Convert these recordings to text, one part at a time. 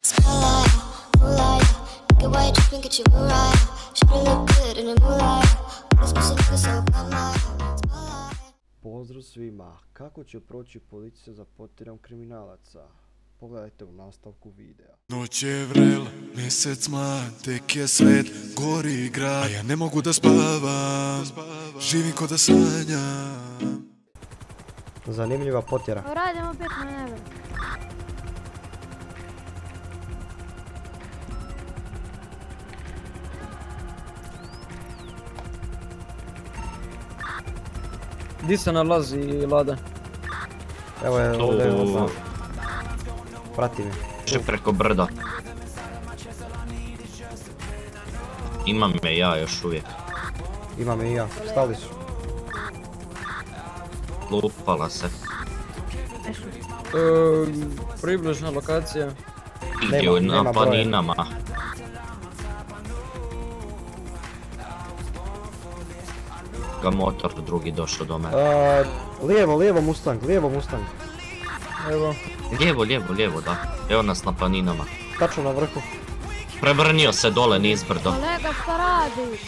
Pozdrav svima, kako će proći policija za potjerom kriminalaca? Pogledajte u nastavku videa. Noć je vrela, mjesec mlad, tek je svet, gori grad, a ja ne mogu da spavam, živim ko da sanjam. Zanimljiva potjera. Radimo opet manevr. Di se nalazi Lada? Evo je ovdje odmah. Prati me. Še preko brda. Imam me ja još uvijek. Imam i ja, stali su. Lupala se. Približna lokacija. Idio na planinama. Ga motor drugi došao do mene. Lijevo Mustang. Evo. Lijevo, da. Evo nas na planinama. Tačno na vrhu. Prevrnio se dole niz brdo. Kolega, šta radiš?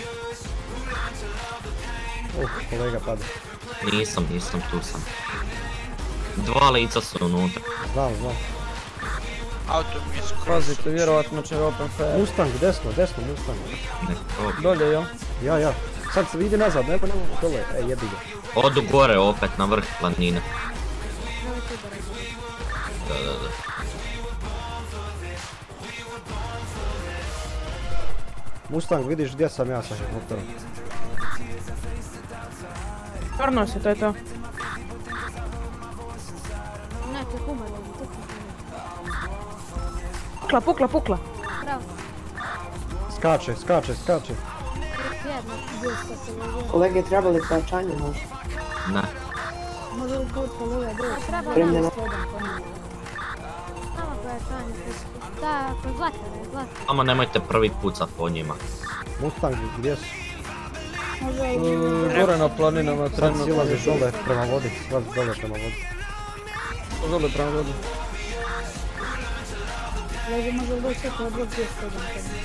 Kolega pada. Nisam, tu sam. Dva lica su unutra. Znam. Auto mi je skroz. Pazite, vjerovatno će open fair. Mustang, desno Mustang. Dolje, jel? Ja. Sad se vidi nazad, neko dole, jebi ga. Odu gore opet na vrh planine. Da. Mustang, vidiš gdje sam ja sa helikopterom? Stvarno se, to je to. Ne, to je kumar, Pukla. bravo. Skače. Jedno, Kolege, trebali pojačanje možda? Ne. može li put poluga druga? Treba Primljeno. nam slijedom po njima. Samo pojačanje, da, kod zlatara. Samo nemojte prvi pucat po njima. Mustang, gdje su? Može li... Gore na planinama Sad trenutno. silaziš dole prema vodi, Dole prema vodi. Lezi, može li doći čekao odvod gdje slijedom po njima?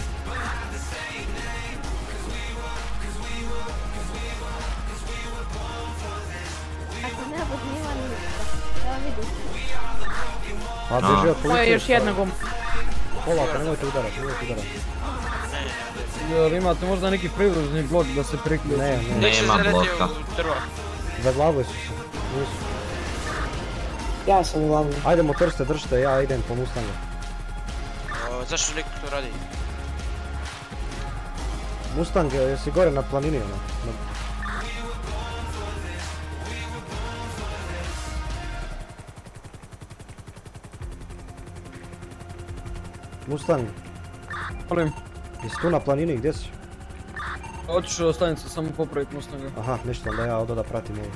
Ako ne bude nima ništa, evo vidiš. A bježi od To policije. je još jedna guma. Polako, nemojte udarati. Jel imate možda neki privružni blok da se priključi? Ne. Nema bloka. Zaglavili su se. Nisu. Ja sam glavni. Ajde motor ste držite, ja idem po Mustangu. Zašto lik to radi? Mustang, jesi gore na planini ono? Mustang, Molim, jesi tu na planini, gdje si? otišao u stanicu samo popravit Mustanga. Aha, ništa, onda ja odo da pratim ovo.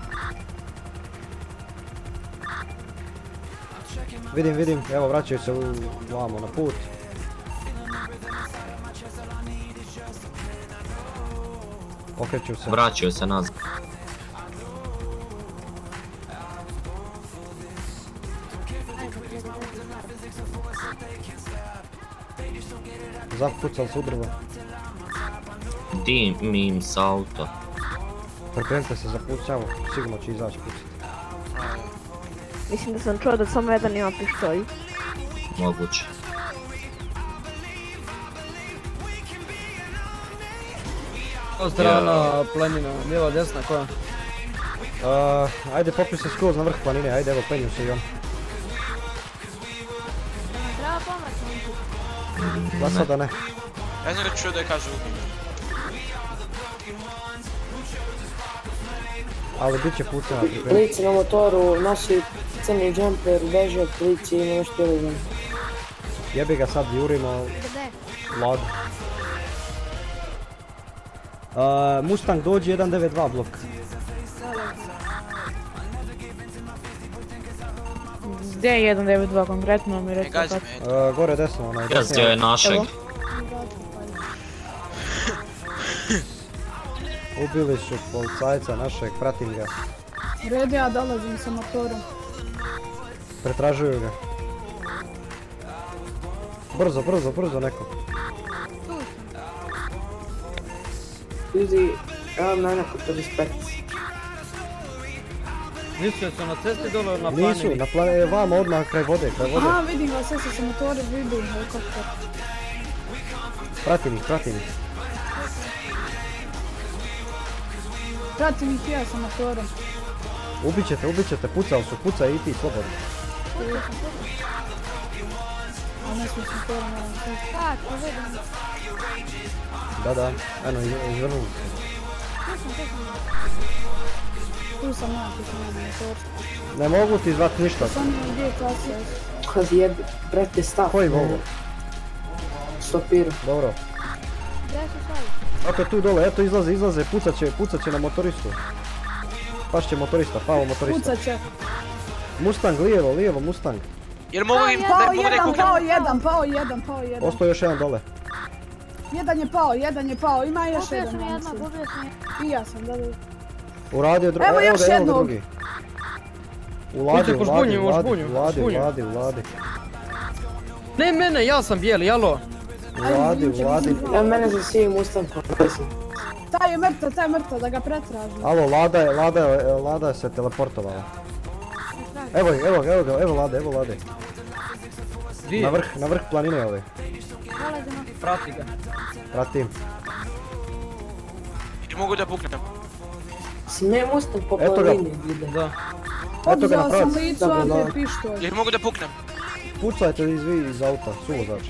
Vidim, evo vraćaju se vamo na put. Okreću se. Vraćaju se nazad. Zapucali su u drvo. Dimim s auto. Prekrenite se, zapucamo, sigurno će izaći pucati. Mislim da sam čuo da samo jedan ima pištolj. Moguće. Koja strana planina, lijeva, desna, koja? Ajde popri se skroz na vrh planine, ajde evo penju se i on. Treba pomoć, momci. Za sada ne. Ja sam ga čuo da je kaže ubij. Ali bit će pucana pripremiti. Lice na motoru, nosi crni džemper, beže od policije i ima još piligan. Jebi ga sad jurimo Gde? Ladu. Mustang dođi 192 blok. Gdje je 192 konkretno mi Ne reći gazi kako? me. Gore desno onaj. Gazio je našeg. Evo. Ubili su policajca našeg, pratim ga. Red, ja dolazim sa motorom. Pretražuju ga. Brzo neko. Tu sam. Ljudi, evo mene kod 45. Nisu su na cesti dole na planini? Nisu, na planini, vama odmah kraj vode. Aha, vidim ga, sve se motori, vidim helikopter. Pratim ih. Pratim ih ja sa motorom. Ubit ćete, pucaj i ti, slobodno. A ne smo s motorom, moram se. Kako, vidim. Da, eno, izvrnuli se. Tu sam ja motor. Ne mogu ti zvat ništa. Sam je gdje klasija. Kad jebi, brate, stav. Koji mogu? Stopirao. Dobro. Gdje se stavi? Eto tu dole, eto izlaze, pucat će na motoristu. Pašće motorista, pao motorista. Pucat će. Mustang, lijevo, Mustang. Jer mogu da ih Pao jedan. Ostao još jedan dole. Jedan je pao, ima još Gubio jedan. sam ja jednog, mislim. gubio sam jednog. I ja sam, da. Uradio drugi, Evo još ga jednog. drugi. Uladi. Ne mene, ja sam bijeli, alo. Uladi. Evo mene za svi Mustang povesim. Taj je mrtav, da ga pretražim. Alo, Lada se teleportovala. Evo Lade. Gdje? Na vrh planine ove. Dolazimo. Prati ga. Pratim. Jer mogu da puknem. Sme Mustang po Eto ga. planini vide. Da. Eto ga na Odzao sam pravac. licu, Dobro, AP pištolj. Jer mogu da puknem. Pucajte iz auta, suvozač.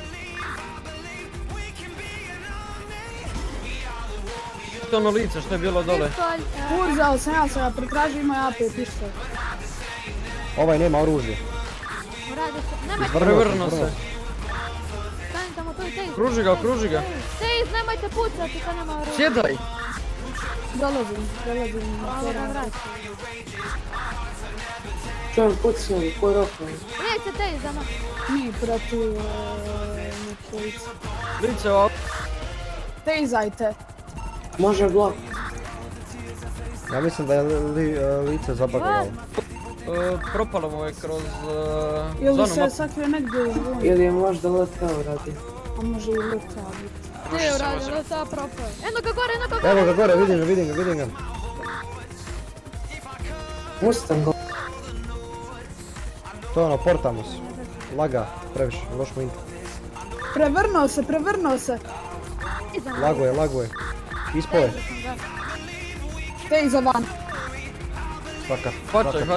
Što ono lice što je bilo dole? Pištolj. Uzao sam, ja sam ga pretražio, ima AP pištolj. Ovaj nema oružje. Uradi se. Nemojte. Prevrno se. Stani tamo tu i Tejz. Kruži ga. Tejz, nemojte pucati kad nema oružja. Sjedaj. Dolazim. Ovo ga vrati. Čujem pucnjeli, koji rokno. Lijeće Tejz za mnom. Mi protiv neke lice. Lice ovako. Tejzajte. Može blok. Ja mislim da je lice zabagovalo. Propalo mu je kroz Ili zonu se mapu. sakrije negdje u zvonu. Ili je možda letao radi. A može i leta biti. Gdje je uradilo, ta propao. Eno ga gore. Evo ga gore, vidim ga. Mustang. To je ono, Portamus. Laga, previše, loš mu info. Prevrnuo se. Lago je. Ispole. Tejza van. Svaka Hvataj. čast.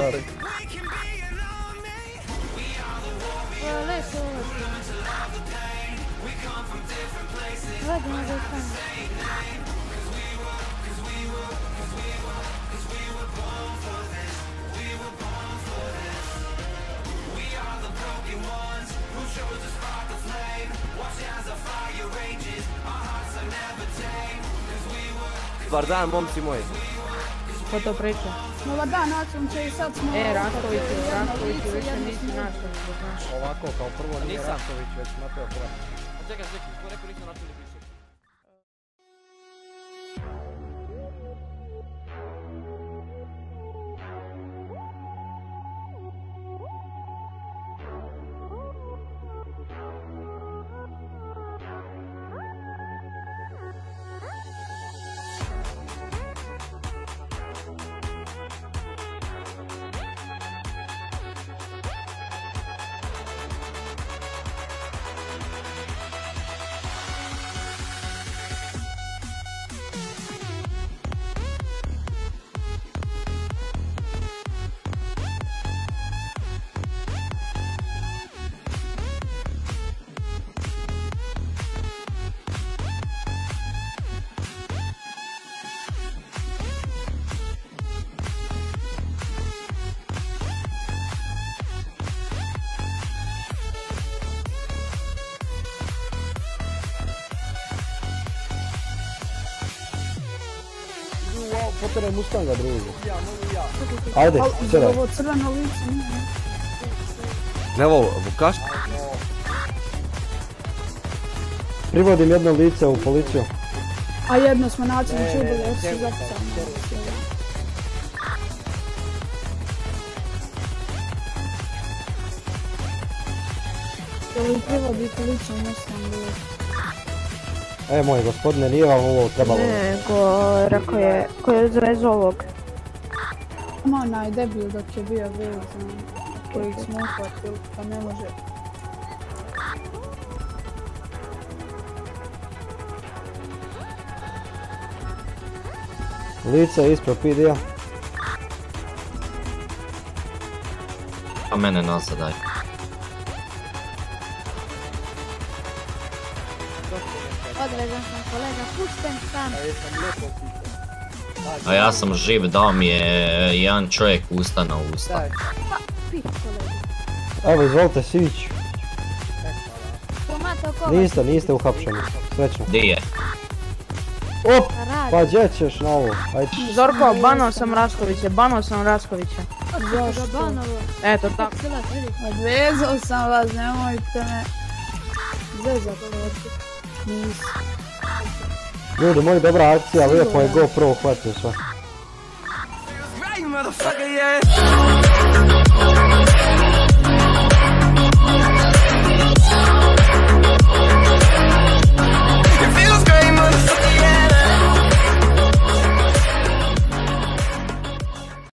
Leće ovo. Vadimo ga stane. Dobar dan, momci moji. Ko to priča? Dobar dan, način će i sad smo... Raškoviću, više nisi našao, znaš. Ovako, kao prvo nije Nisam. Rašković, već Mateo Kovač. Čekaj, ko rekao nisam načeli piše. Potere Mustanga, druže. Ajde, sjedaj. Ovo crveno lice, nije. Evo, Vukaš. Privodim jedno lice u policiju. A jedno smo nacionalni čubili, jer su zapisani. Jel li privodite lično mjesto bilo? Moj gospodine, nije vam ovo trebalo. Nego, rekao je, ko je zrez ovog. Ima onaj debil dok je bio vezan, kojeg smo uhvatili, pa ne može. Lice ispred PD-a. Pa mene nazad daj. Odvezan sam kolega, pušten sam. A ja sam živ, dao mi je jedan čovjek usta na usta. Pit kolega. Evo, izvolite sić. Pomata oko. Niste uhapšeni. Srećno. Di je? Op! Pa gdje ćeš na ovo? Ajde. Zorko, banao sam Raskovića. Zašto? Banovo. Eto tako. Odvezao sam vas, nemojte me zezati. Nisam. Ljudi moji, dobra akcija, lijepo je GoPro uhvatio sve. Right, motherfucker, yeah.